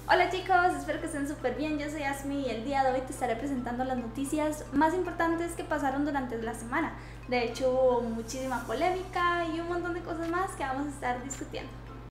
Hola chicos, espero que estén súper bien. Yo soy Asmi y el día de hoy te estaré presentando las noticias más importantes que pasaron durante la semana. De hecho hubo muchísima polémica y un montón de cosas más que vamos a estar discutiendo.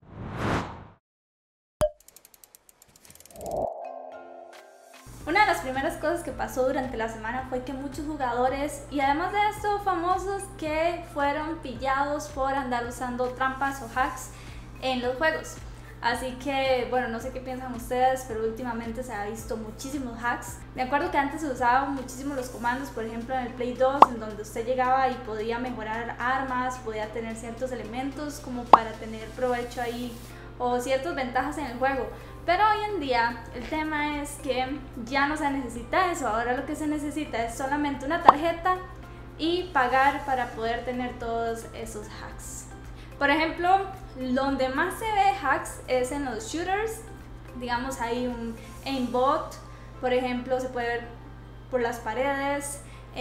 Una de las primeras cosas que pasó durante la semana fue que muchos jugadores y además de esto famosos que fueron pillados por andar usando trampas o hacks en los juegos. Así que, bueno, no sé qué piensan ustedes, pero últimamente se ha visto muchísimos hacks. Me acuerdo que antes se usaban muchísimo los comandos, por ejemplo en el Play 2, en donde usted llegaba y podía mejorar armas, podía tener ciertos elementos como para tener provecho ahí o ciertas ventajas en el juego. Pero hoy en día el tema es que ya no se necesita eso, ahora lo que se necesita es solamente una tarjeta y pagar para poder tener todos esos hacks. Por ejemplo, donde más se ve hacks es en los shooters. Digamos, hay un aimbot, por ejemplo, se puede ver por las paredes,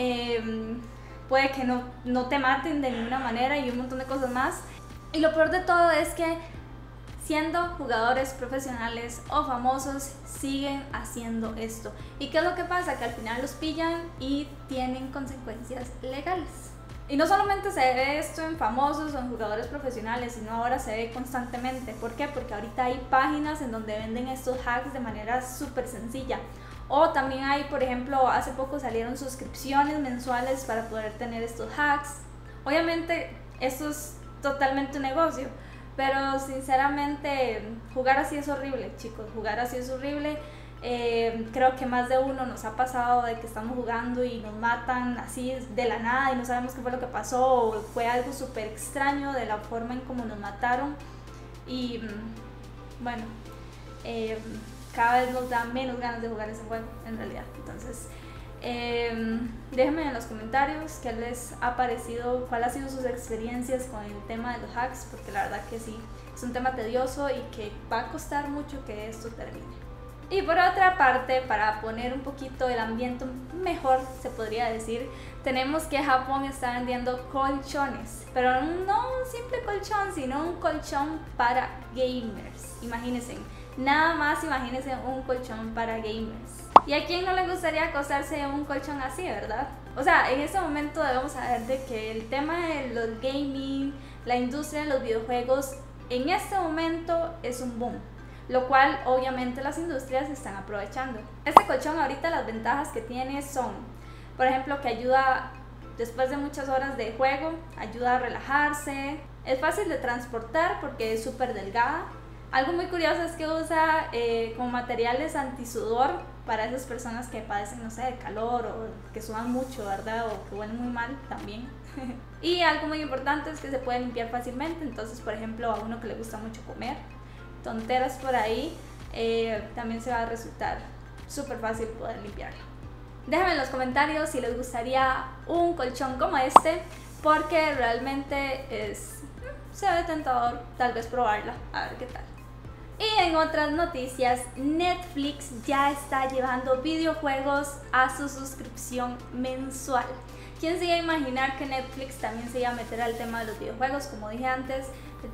puede que no te maten de ninguna manera y un montón de cosas más. Y lo peor de todo es que siendo jugadores profesionales o famosos siguen haciendo esto. ¿Y qué es lo que pasa? Que al final los pillan y tienen consecuencias legales. Y no solamente se ve esto en famosos o en jugadores profesionales, sino ahora se ve constantemente. ¿Por qué? Porque ahorita hay páginas en donde venden estos hacks de manera súper sencilla. O también hay, por ejemplo, hace poco salieron suscripciones mensuales para poder tener estos hacks. Obviamente esto es totalmente un negocio, pero sinceramente jugar así es horrible, chicos, jugar así es horrible. Creo que más de uno nos ha pasado de que estamos jugando y nos matan así de la nada y no sabemos qué fue lo que pasó, o fue algo súper extraño de la forma en cómo nos mataron. Y bueno, cada vez nos da menos ganas de jugar ese juego en realidad. Entonces déjenme en los comentarios qué les ha parecido, cuál ha sido sus experiencias con el tema de los hacks, porque la verdad que sí, es un tema tedioso y que va a costar mucho que esto termine. Y por otra parte, para poner un poquito el ambiente mejor, se podría decir, tenemos que Japón está vendiendo colchones, pero no un simple colchón, sino un colchón para gamers. Imagínense, nada más imagínense un colchón para gamers. ¿Y a quién no le gustaría acostarse en un colchón así, verdad? O sea, en este momento debemos saber de que el tema de los gaming, la industria de los videojuegos, en este momento es un boom, lo cual obviamente las industrias están aprovechando. Este colchón ahorita las ventajas que tiene son, por ejemplo, que ayuda después de muchas horas de juego, ayuda a relajarse, es fácil de transportar porque es súper delgada. Algo muy curioso es que usa como materiales antisudor para esas personas que padecen, no sé, de calor o que sudan mucho, ¿verdad? O que huelen muy mal también. Y algo muy importante es que se puede limpiar fácilmente, entonces por ejemplo a uno que le gusta mucho comer tonteras por ahí, también se va a resultar súper fácil poder limpiarlo. Déjenme en los comentarios si les gustaría un colchón como este, porque realmente se ve tentador tal vez probarla, a ver qué tal. Y en otras noticias, Netflix ya está llevando videojuegos a su suscripción mensual. ¿Quién se iba a imaginar que Netflix también se iba a meter al tema de los videojuegos? Como dije antes,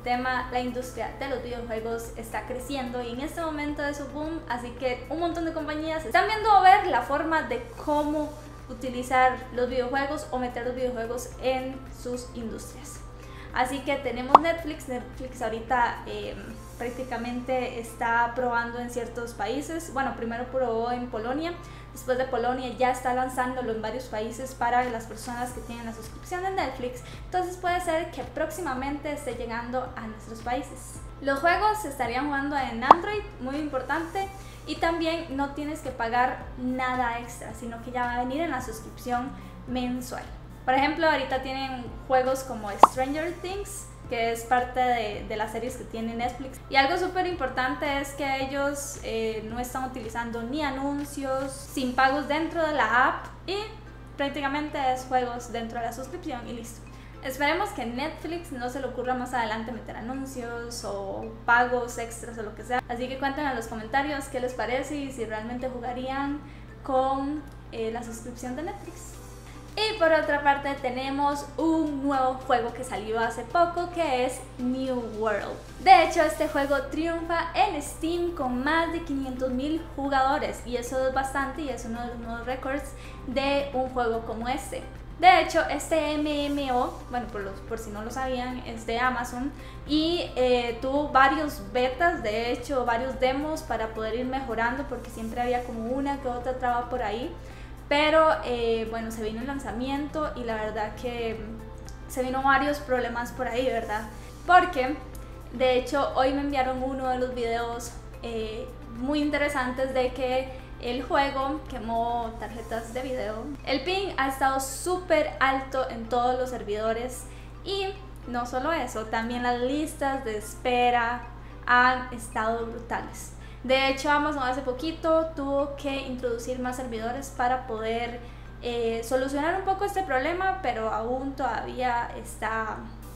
la industria de los videojuegos está creciendo y en este momento es su boom, así que un montón de compañías están viendo a ver la forma de cómo utilizar los videojuegos o meter los videojuegos en sus industrias. Así que tenemos Netflix ahorita prácticamente está probando en ciertos países. Bueno, primero probó en Polonia, después de Polonia ya está lanzándolo en varios países para las personas que tienen la suscripción de Netflix. Entonces puede ser que próximamente esté llegando a nuestros países. Los juegos se estarían jugando en Android, muy importante, y también no tienes que pagar nada extra, sino que ya va a venir en la suscripción mensual. Por ejemplo, ahorita tienen juegos como Stranger Things, que es parte de las series que tiene Netflix. Y algo súper importante es que ellos no están utilizando ni anuncios, sin pagos dentro de la app, y prácticamente es juegos dentro de la suscripción y listo. Esperemos que Netflix no se le ocurra más adelante meter anuncios o pagos extras o lo que sea. Así que cuéntenme en los comentarios qué les parece y si realmente jugarían con la suscripción de Netflix. Y por otra parte tenemos un nuevo juego que salió hace poco, que es New World. De hecho, este juego triunfa en Steam con más de 500.000 jugadores, y eso es bastante y es uno de los nuevos récords de un juego como este. De hecho, este MMO, bueno, por si no lo sabían, es de Amazon y tuvo varios betas, de hecho varios demos para poder ir mejorando, porque siempre había como una que otra traba por ahí. Pero bueno, se vino el lanzamiento y la verdad que se vino varios problemas por ahí, ¿verdad? Porque de hecho hoy me enviaron uno de los videos muy interesantes de que el juego quemó tarjetas de video. El ping ha estado súper alto en todos los servidores y no solo eso, también las listas de espera han estado brutales. De hecho, Amazon hace poquito tuvo que introducir más servidores para poder solucionar un poco este problema, pero aún todavía está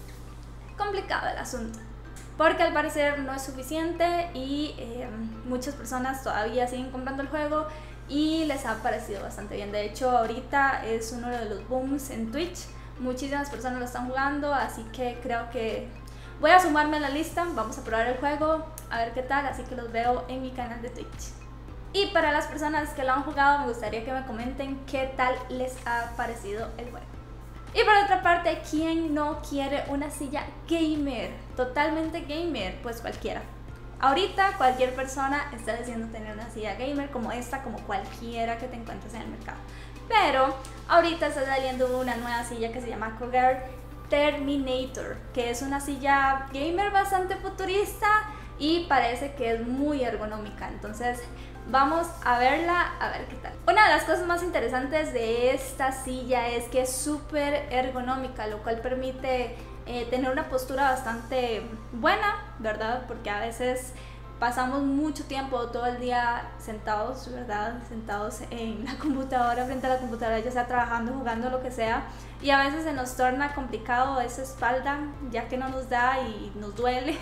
complicado el asunto, porque al parecer no es suficiente y muchas personas todavía siguen comprando el juego y les ha parecido bastante bien. De hecho, ahorita es uno de los booms en Twitch, muchísimas personas lo están jugando, así que creo que voy a sumarme a la lista, vamos a probar el juego, a ver qué tal, así que los veo en mi canal de Twitch. Y para las personas que lo han jugado, me gustaría que me comenten qué tal les ha parecido el juego. Y por otra parte, ¿quién no quiere una silla gamer? Totalmente gamer, pues cualquiera. Ahorita cualquier persona está deseando tener una silla gamer como esta, como cualquiera que te encuentres en el mercado. Pero ahorita está saliendo una nueva silla que se llama Cougar Terminator, que es una silla gamer bastante futurista y parece que es muy ergonómica. Entonces vamos a verla, a ver qué tal. Una de las cosas más interesantes de esta silla es que es súper ergonómica, lo cual permite tener una postura bastante buena, ¿verdad? Porque a veces pasamos mucho tiempo, todo el día sentados, ¿verdad? Sentados en la computadora, frente a la computadora, ya sea trabajando, jugando, lo que sea. Y a veces se nos torna complicado esa espalda, ya que no nos da y nos duele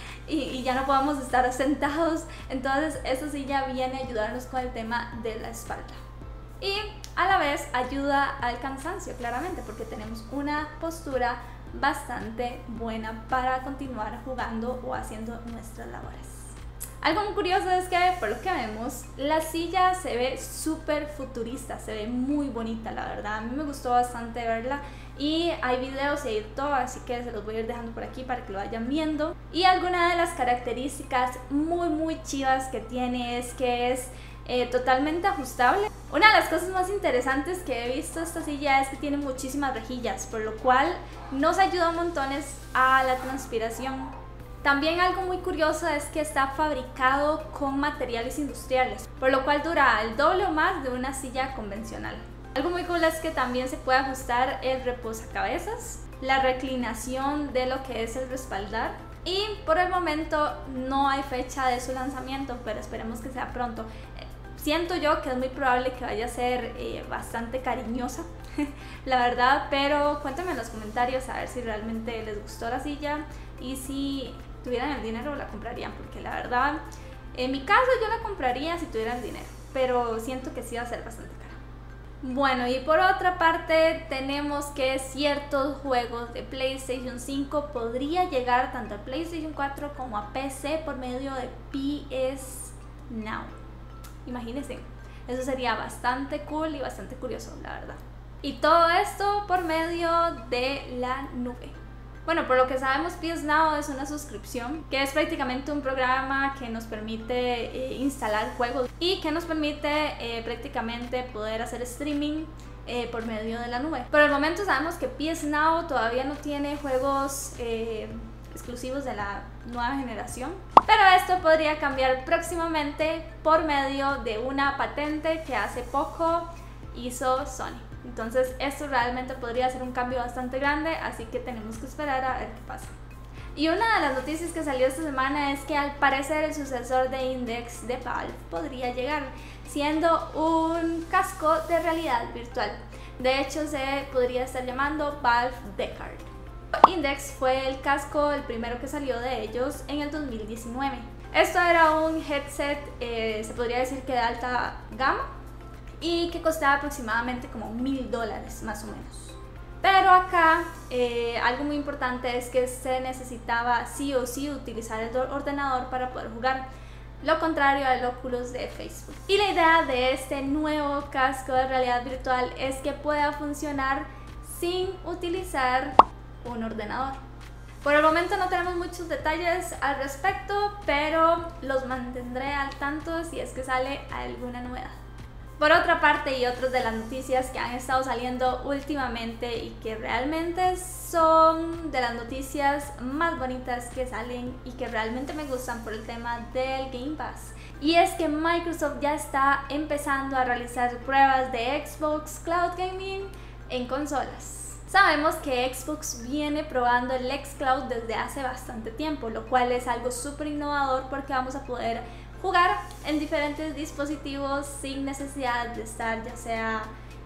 y ya no podemos estar sentados. Entonces esta silla viene a ayudarnos con el tema de la espalda. Y a la vez ayuda al cansancio, claramente, porque tenemos una postura bastante buena para continuar jugando o haciendo nuestras labores. Algo muy curioso es que, por lo que vemos, la silla se ve súper futurista, se ve muy bonita, la verdad. A mí me gustó bastante verla y hay videos y hay todo, así que se los voy a ir dejando por aquí para que lo vayan viendo. Y alguna de las características muy chivas que tiene es que es totalmente ajustable. Una de las cosas más interesantes que he visto esta silla es que tiene muchísimas rejillas, por lo cual nos ayuda montones a la transpiración. También algo muy curioso es que está fabricado con materiales industriales, por lo cual dura el doble o más de una silla convencional. Algo muy cool es que también se puede ajustar el reposacabezas, la reclinación de lo que es el respaldar, y por el momento no hay fecha de su lanzamiento, pero esperemos que sea pronto. Siento yo que es muy probable que vaya a ser bastante cariñosa, la verdad, pero cuéntenme en los comentarios a ver si realmente les gustó la silla y si tuvieran el dinero la comprarían, porque la verdad, en mi caso yo la compraría si tuviera el dinero, pero siento que sí va a ser bastante cara. Bueno, y por otra parte tenemos que ciertos juegos de PlayStation 5 podría llegar tanto a PlayStation 4 como a PC por medio de PS Now. Imagínense, eso sería bastante cool y bastante curioso, la verdad. Y todo esto por medio de la nube. Bueno, por lo que sabemos, PS Now es una suscripción que es prácticamente un programa que nos permite instalar juegos y que nos permite prácticamente poder hacer streaming por medio de la nube. Por el momento sabemos que PS Now todavía no tiene juegos exclusivos de la nueva generación, pero esto podría cambiar próximamente por medio de una patente que hace poco hizo Sony. Entonces esto realmente podría ser un cambio bastante grande, así que tenemos que esperar a ver qué pasa. Y una de las noticias que salió esta semana es que al parecer el sucesor de Index de Valve podría llegar, siendo un casco de realidad virtual. De hecho se podría estar llamando Valve Decard. Index fue el casco, el primero que salió de ellos en el 2019. Esto era un headset, se podría decir que de alta gama, y que costaba aproximadamente como $1000 más o menos. Pero acá algo muy importante es que se necesitaba sí o sí utilizar el ordenador para poder jugar, lo contrario al Oculus de Facebook. Y la idea de este nuevo casco de realidad virtual es que pueda funcionar sin utilizar un ordenador. Por el momento no tenemos muchos detalles al respecto, pero los mantendré al tanto si es que sale alguna novedad. Por otra parte, y otras de las noticias que han estado saliendo últimamente y que realmente son de las noticias más bonitas que salen y que realmente me gustan por el tema del Game Pass. Y es que Microsoft ya está empezando a realizar pruebas de Xbox Cloud Gaming en consolas. Sabemos que Xbox viene probando el xCloud desde hace bastante tiempo, lo cual es algo súper innovador porque vamos a poder jugar en diferentes dispositivos sin necesidad de estar ya sea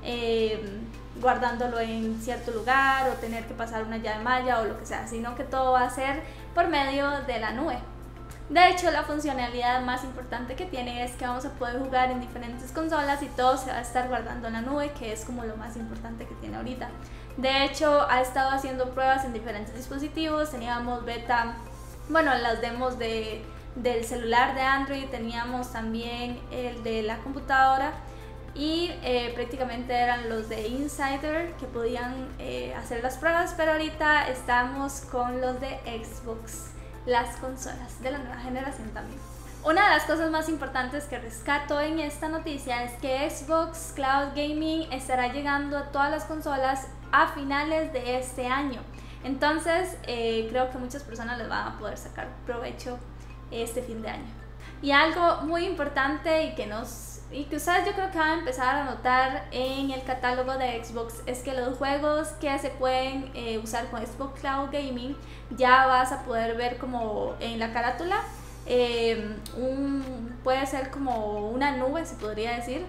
guardándolo en cierto lugar o tener que pasar una llave malla o lo que sea, sino que todo va a ser por medio de la nube. De hecho, la funcionalidad más importante que tiene es que vamos a poder jugar en diferentes consolas y todo se va a estar guardando en la nube, que es como lo más importante que tiene ahorita. De hecho, ha estado haciendo pruebas en diferentes dispositivos, teníamos beta, bueno, las demos del celular de Android, teníamos también el de la computadora y prácticamente eran los de Insider que podían hacer las pruebas, pero ahorita estamos con los de Xbox, las consolas de la nueva generación también. Una de las cosas más importantes que rescato en esta noticia es que Xbox Cloud Gaming estará llegando a todas las consolas a finales de este año. Entonces creo que muchas personas les van a poder sacar provecho este fin de año. Y algo muy importante y que ustedes yo creo que van a empezar a notar en el catálogo de Xbox es que los juegos que se pueden usar con Xbox Cloud Gaming ya vas a poder ver como en la carátula, puede ser como una nube, se podría decir,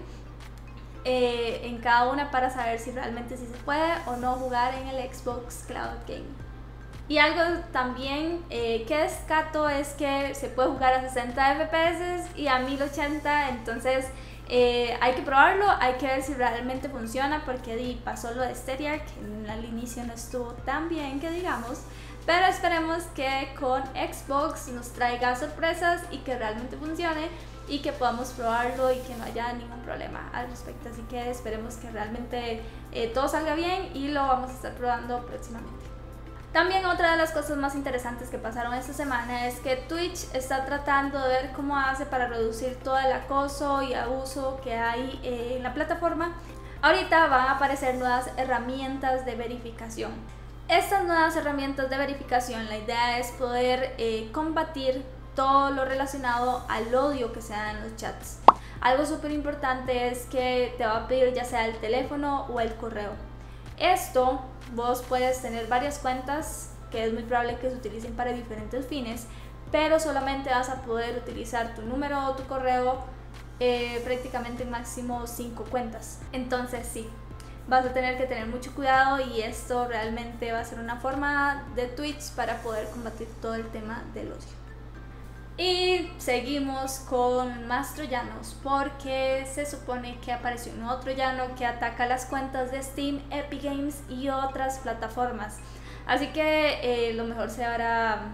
en cada una para saber si realmente sí se puede o no jugar en el Xbox Cloud Gaming. Y algo también que descato es que se puede jugar a 60 FPS y a 1080, entonces hay que probarlo, hay que ver si realmente funciona porque pasó lo de Stadia, que al inicio no estuvo tan bien que digamos, pero esperemos que con Xbox nos traiga sorpresas y que realmente funcione y que podamos probarlo y que no haya ningún problema al respecto, así que esperemos que realmente todo salga bien y lo vamos a estar probando próximamente. También otra de las cosas más interesantes que pasaron esta semana es que Twitch está tratando de ver cómo hace para reducir todo el acoso y abuso que hay en la plataforma. Ahorita van a aparecer nuevas herramientas de verificación. Estas nuevas herramientas de verificación, la idea es poder combatir todo lo relacionado al odio que se da en los chats. Algo súper importante es que te va a pedir ya sea el teléfono o el correo. Esto, vos puedes tener varias cuentas que es muy probable que se utilicen para diferentes fines, pero solamente vas a poder utilizar tu número o tu correo prácticamente máximo 5 cuentas. Entonces sí, vas a tener que tener mucho cuidado y esto realmente va a ser una forma de Twitch para poder combatir todo el tema del odio. Y seguimos con más troyanos porque se supone que apareció un nuevo troyano que ataca las cuentas de Steam, Epic Games y otras plataformas. Así que lo mejor será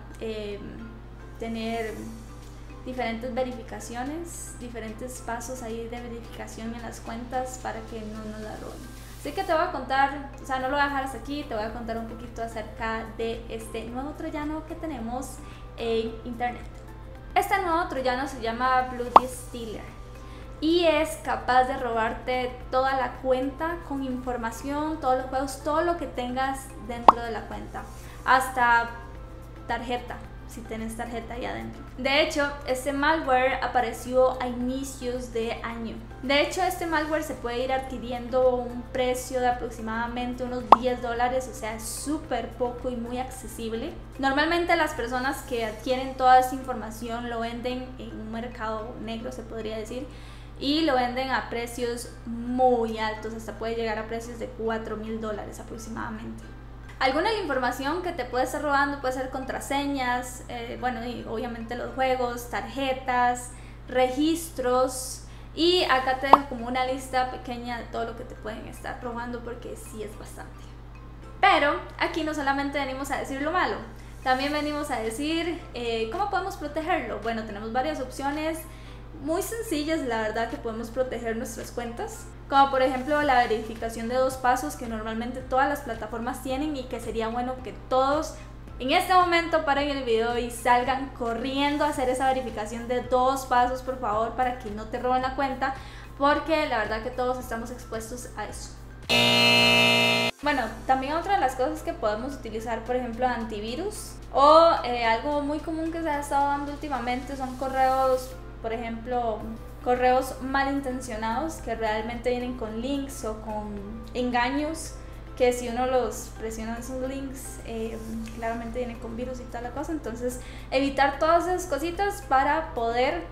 tener diferentes verificaciones, diferentes pasos ahí de verificación en las cuentas para que no nos la roben. Así que te voy a contar, o sea, no lo voy a dejar hasta aquí, te voy a contar un poquito acerca de este nuevo troyano que tenemos en internet. Este nuevo troyano se llama Bloody Stealer y es capaz de robarte toda la cuenta con información, todos los juegos, todo lo que tengas dentro de la cuenta, hasta tarjeta, si tienes tarjeta ahí adentro. De hecho, este malware apareció a inicios de año. De hecho, este malware se puede ir adquiriendo a un precio de aproximadamente unos $10, o sea, es súper poco y muy accesible. Normalmente las personas que adquieren toda esta información lo venden en un mercado negro, se podría decir, y lo venden a precios muy altos, hasta puede llegar a precios de $4000 aproximadamente. Alguna de la información que te puede estar robando puede ser contraseñas, bueno, y obviamente los juegos, tarjetas, registros, Y acá te dejo como una lista pequeña de todo lo que te pueden estar probando, porque sí es bastante. Pero aquí no solamente venimos a decir lo malo, también venimos a decir cómo podemos protegerlo. Bueno, tenemos varias opciones muy sencillas, la verdad, que podemos proteger nuestras cuentas, como por ejemplo la verificación de 2 pasos que normalmente todas las plataformas tienen, y que sería bueno que todos en este momento paren el video y salgan corriendo a hacer esa verificación de 2 pasos, por favor, para que no te roben la cuenta, porque la verdad que todos estamos expuestos a eso. Bueno, también otra de las cosas que podemos utilizar, por ejemplo, antivirus, o algo muy común que se ha estado dando últimamente son correos, por ejemplo, correos malintencionados que realmente vienen con links o con engaños, que si uno los presiona esos links, claramente vienen con virus y toda la cosa. Entonces, evitar todas esas cositas para poder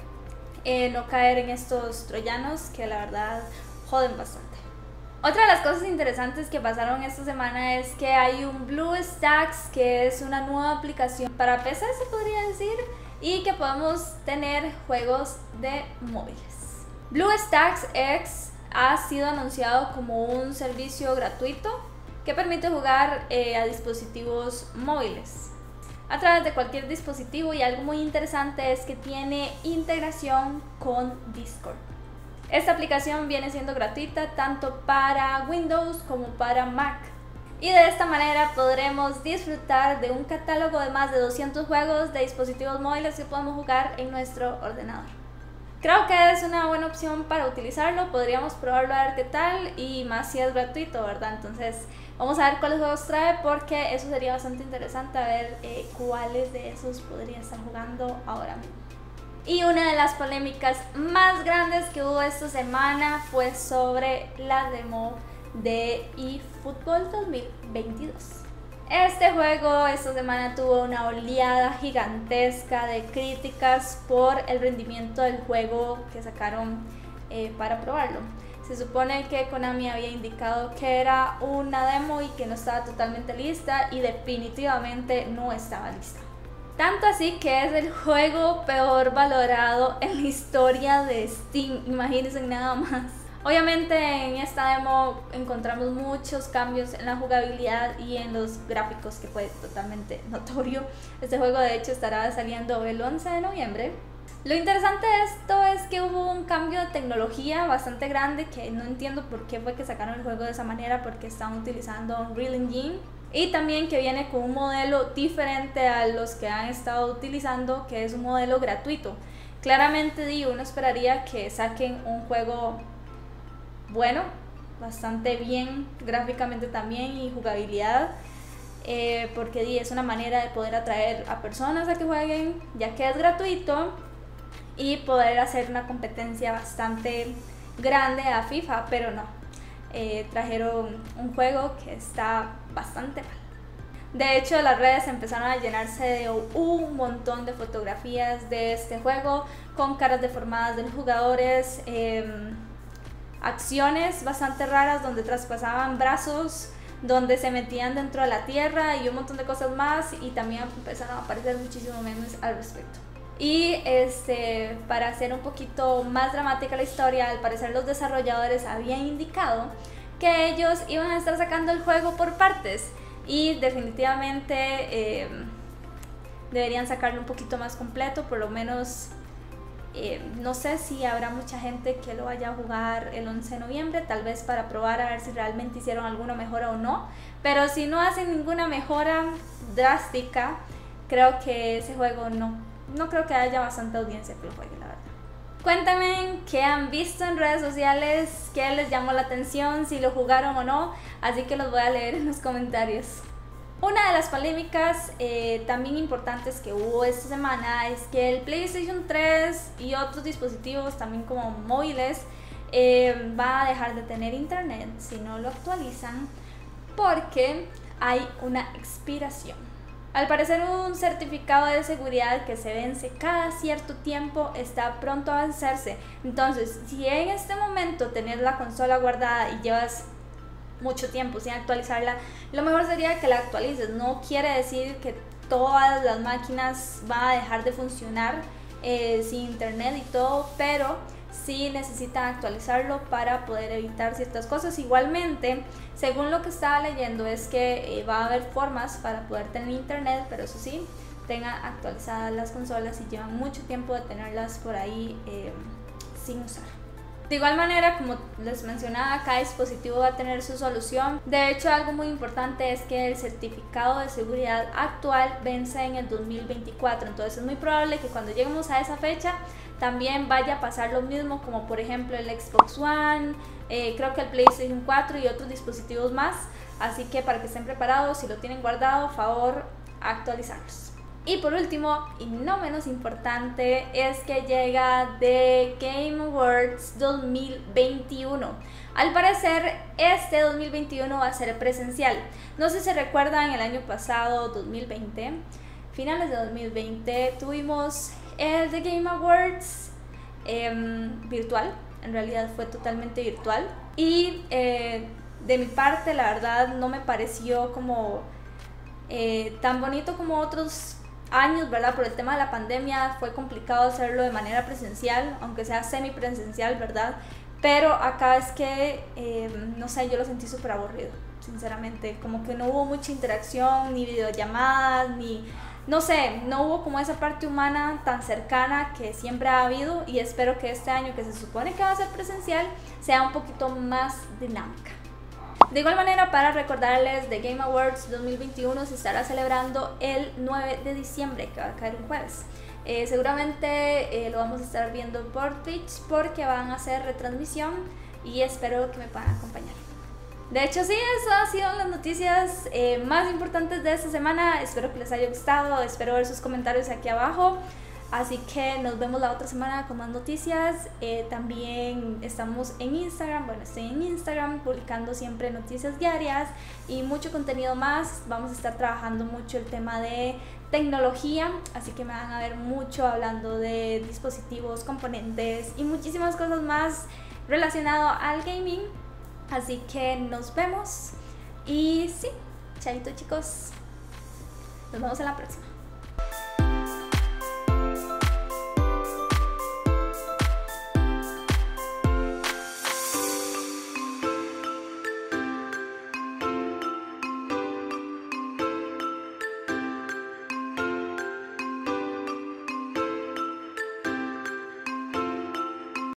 no caer en estos troyanos que la verdad joden bastante. Otra de las cosas interesantes que pasaron esta semana es que hay un BlueStacks, que es una nueva aplicación para PC, se podría decir, y que podemos tener juegos de móviles. BlueStacks X ha sido anunciado como un servicio gratuito que permite jugar a dispositivos móviles a través de cualquier dispositivo, y algo muy interesante es que tiene integración con Discord. Esta aplicación viene siendo gratuita tanto para Windows como para Mac, y de esta manera podremos disfrutar de un catálogo de más de 200 juegos de dispositivos móviles que podemos jugar en nuestro ordenador. Creo que es una buena opción para utilizarlo, podríamos probarlo a ver qué tal, y más si es gratuito, ¿verdad? Entonces vamos a ver cuáles juegos trae, porque eso sería bastante interesante, a ver cuáles de esos podría estar jugando ahora mismo. Y una de las polémicas más grandes que hubo esta semana fue sobre la demo de eFootball 2022. Este juego esta semana tuvo una oleada gigantesca de críticas por el rendimiento del juego que sacaron para probarlo. Se supone que Konami había indicado que era una demo y que no estaba totalmente lista, y definitivamente no estaba lista. Tanto así que es el juego peor valorado en la historia de Steam, imagínense nada más. Obviamente en esta demo encontramos muchos cambios en la jugabilidad y en los gráficos, que fue totalmente notorio. Este juego de hecho estará saliendo el 11 de noviembre. Lo interesante de esto es que hubo un cambio de tecnología bastante grande, que no entiendo por qué fue que sacaron el juego de esa manera, porque están utilizando Unreal Engine. Y también que viene con un modelo diferente a los que han estado utilizando, que es un modelo gratuito. Claramente uno esperaría que saquen un juego bueno, bastante bien gráficamente también, y jugabilidad, porque es una manera de poder atraer a personas a que jueguen, ya que es gratuito, y poder hacer una competencia bastante grande a FIFA, pero no. Trajeron un juego que está bastante mal. De hecho, las redes empezaron a llenarse de un montón de fotografías de este juego con caras deformadas de los jugadores, acciones bastante raras donde traspasaban brazos, donde se metían dentro de la tierra y un montón de cosas más, y también empezaron a aparecer muchísimos memes al respecto. Y para hacer un poquito más dramática la historia, al parecer los desarrolladores habían indicado que ellos iban a estar sacando el juego por partes, y definitivamente deberían sacarlo un poquito más completo, por lo menos. No sé si habrá mucha gente que lo vaya a jugar el 11 de noviembre, tal vez para probar a ver si realmente hicieron alguna mejora o no, pero si no hacen ninguna mejora drástica, creo que ese juego no creo que haya bastante audiencia que lo juegue, la verdad. Cuéntame qué han visto en redes sociales, qué les llamó la atención, si lo jugaron o no, así que los voy a leer en los comentarios. Una de las polémicas también importantes que hubo esta semana es que el PlayStation 3 y otros dispositivos, también como móviles, va a dejar de tener internet si no lo actualizan, porque hay una expiración. Al parecer, un certificado de seguridad que se vence cada cierto tiempo está pronto a vencerse. Entonces, si en este momento tenés la consola guardada y llevas mucho tiempo sin actualizarla, lo mejor sería que la actualices. No quiere decir que todas las máquinas van a dejar de funcionar sin internet y todo, pero sí necesitan actualizarlo para poder evitar ciertas cosas. Igualmente, según lo que estaba leyendo, es que va a haber formas para poder tener internet, pero eso sí, tengan actualizadas las consolas y llevan mucho tiempo de tenerlas por ahí sin usar. De igual manera, como les mencionaba, cada dispositivo va a tener su solución. De hecho, algo muy importante es que el certificado de seguridad actual vence en el 2024, entonces es muy probable que cuando lleguemos a esa fecha también vaya a pasar lo mismo, como por ejemplo el Xbox One, creo que el PlayStation 4 y otros dispositivos más. Así que para que estén preparados, si lo tienen guardado, favor actualizarlos. Y por último, y no menos importante, es que llega The Game Awards 2021. Al parecer, este 2021 va a ser presencial. No sé si se recuerdan, el año pasado, 2020, finales de 2020, tuvimos el The Game Awards virtual. En realidad fue totalmente virtual. Y de mi parte, la verdad, no me pareció como tan bonito como otros años, ¿verdad? Por el tema de la pandemia fue complicado hacerlo de manera presencial, aunque sea semipresencial, ¿verdad? Pero acá es que, no sé, yo lo sentí súper aburrido, sinceramente. Como que no hubo mucha interacción, ni videollamadas, ni... no sé, no hubo como esa parte humana tan cercana que siempre ha habido, y espero que este año, que se supone que va a ser presencial, sea un poquito más dinámica. De igual manera, para recordarles, The Game Awards 2021 se estará celebrando el 9 de diciembre, que va a caer un jueves. Seguramente lo vamos a estar viendo por Twitch porque van a hacer retransmisión y espero que me puedan acompañar. De hecho, sí, eso ha sido las noticias más importantes de esta semana. Espero que les haya gustado, espero ver sus comentarios aquí abajo. Así que nos vemos la otra semana con más noticias. También estamos en Instagram, bueno, estoy en Instagram publicando siempre noticias diarias y mucho contenido más. Vamos a estar trabajando mucho el tema de tecnología, así que me van a ver mucho hablando de dispositivos, componentes y muchísimas cosas más relacionadas al gaming. Así que nos vemos y sí, chaito chicos, nos vemos en la próxima.